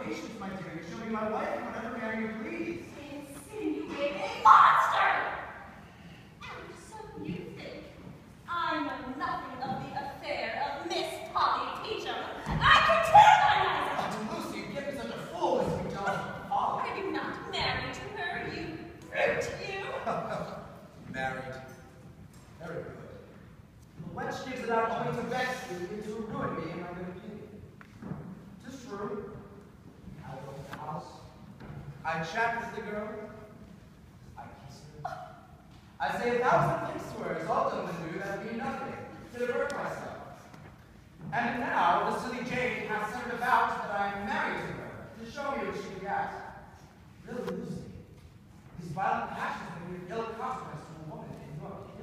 patience, my dear. You shall be my wife whenever marry you please. Insinuating monster! And so you think I know nothing of the affair of Miss Polly Peachum? I can tell by my eyes. Oh, Lucy, you give me such a fool as to be jealous of Polly. Are you not married to her, you brute, you? Married. Very good. The wench gives it out only to vex you and to ruin me and my good opinion. 'Tis true. I go to the house. I chat with the girl. I kiss her. I say 1,000 things to her, as often as do that mean nothing, to divert myself. And now the silly jade has sent about that I am married to her, to show me what she can get. Really, Lucy, these violent passions may be of ill consequence to